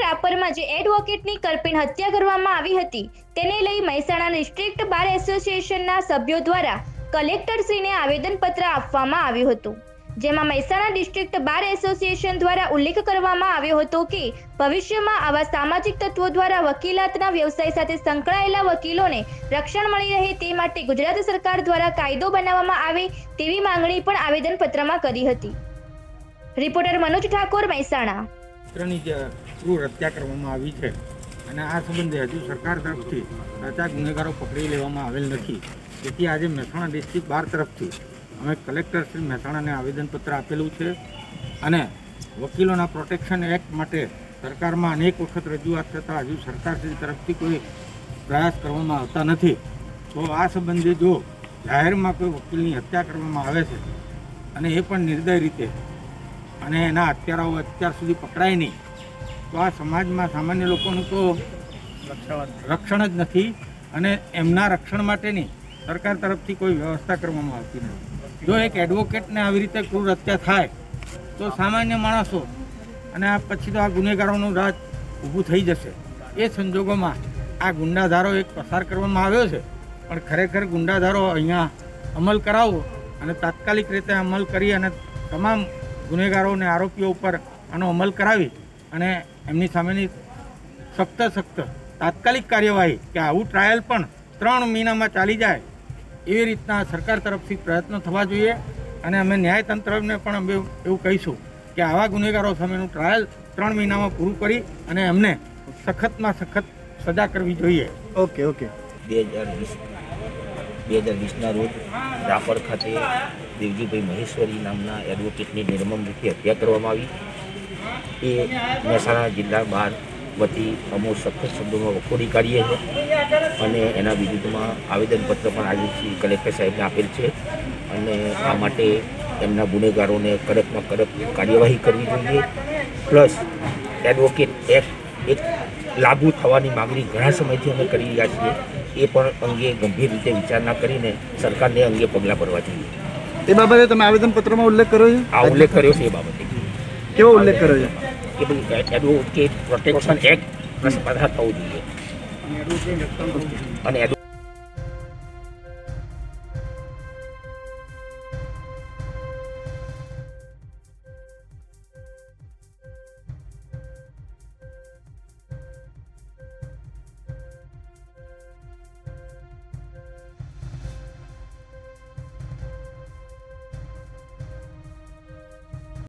રાપરમાં જે એડવોકેટની કરપીણ હત્યા કરવામાં આવી હતી તેને લઈ મહેસાણા ડિસ્ટ્રિક્ટ બાર એસોસિએશનના સભ્યો દ્વારા કલેક્ટરશ્રીને આવેદનપત્ર આપવામાં આવ્યું હતું, જેમાં મહેસાણા ડિસ્ટ્રિક્ટ બાર એસોસિએશન દ્વારા ઉલ્લેખ કરવામાં આવ્યો હતો કે ભવિષ્યમાં આવા સામાજિક તત્વો દ્વારા વકીલાતના વ્યવસાય સાથે સંકળાયેલા વકીલોને રક્ષણ મળી રહે તે માટે ગુજરાત સરકાર દ્વારા કાયદો બનાવવામાં આવે તેવી માંગણી પણ આવેદનપત્રમાં કરી હતી। રિપોર્ટર મનોજ ઠાકોર, મહેસાણા। ક્રૂર હત્યા કરવામાં આવી છે અને આ સંબંધે હજુ સરકાર તરફથી સાચા ગુનેગારો પકડી લેવામાં આવેલ નથી। તેથી આજે મહેસાણા ડિસ્ટ્રિક્ટ બાર તરફથી અમે કલેક્ટર શ્રી મહેસાણાને આવેદનપત્ર આપેલું છે અને વકીલોના પ્રોટેક્શન એક્ટ માટે સરકારમાં અનેક વખત રજૂઆત થતાં હજુ સરકારશ્રી તરફથી કોઈ પ્રયાસ કરવામાં આવતા નથી। તો આ સંબંધે જો જાહેરમાં કોઈ વકીલની હત્યા કરવામાં આવે છે અને એ પણ નિર્દય રીતે અને એના હત્યારાઓ અત્યાર સુધી પકડાય નહીં તો આ સમાજમાં સામાન્ય લોકોનું તો રક્ષણ જ નથી અને એમના રક્ષણ માટેની સરકાર તરફથી કોઈ વ્યવસ્થા કરવામાં આવતી નથી। જો એક એડવોકેટને આવી રીતે ક્રૂર હત્યા થાય તો સામાન્ય માણસો અને આ પછી તો આ ગુનેગારોનું રાજ ઊભું થઈ જશે। એ સંજોગોમાં આ ગુંડાધારો એક પસાર કરવામાં આવ્યો છે, પણ ખરેખર ગુંડાધારો અહીંયા અમલ કરાવવો અને તાત્કાલિક રીતે અમલ કરી અને તમામ ગુનેગારો અને આરોપીઓ ઉપર આનો અમલ કરાવી અને એમની સામેની સખ્ત તાત્કાલિક કાર્યવાહી કે આવું ટ્રાયલ પણ 3 મહિનામાં ચાલી જાય એવી રીતના સરકાર તરફથી પ્રયત્નો થવા જોઈએ। અને અમે ન્યાયતંત્રને પણ અમે એવું કહીશું કે આવા ગુનેગારો સામેનું ટ્રાયલ 3 મહિનામાં પૂરું કરી અને એમને સખતમાં સખત સજા કરવી જોઈએ। ઓકે 2020ના રોજ રાપર ખાતે દેવજીભાઈ મહેશ્વરી નામના એડવોકેટની નિર્મમ રીતે હત્યા કરવામાં આવી। એ મહેસાણા જિલ્લા બાર વતી અમો સખત શબ્દોમાં વખોડી કાઢીએ છીએ અને એના વિરુદ્ધમાં આવેદનપત્ર પણ આજે કલેક્ટર સાહેબને આપેલ છે અને આ માટે એમના ગુનેગારોને કડકમાં કડક કાર્યવાહી કરવી જોઈએ। પ્લસ એડવોકેટ એક્ટ એક લાગુ થવાની માગણી ઘણા સમયથી અમે કરી રહ્યા છીએ, એ પણ અંગે ગંભીર રીતે વિચારણા કરીને સરકારને અંગે પગલાં ભરવા જોઈએ। એ બાબતે તમે આવેદનપત્રમાં ઉલ્લેખ કર્યો છે? આ ઉલ્લેખ કર્યો છે। એ બાબતે કેવો ઉલ્લેખ કર્યો છે? કે ભાઈ એડવોકેટ પ્રોટેક્શન એક્ટ પસાર થવું જોઈએ અને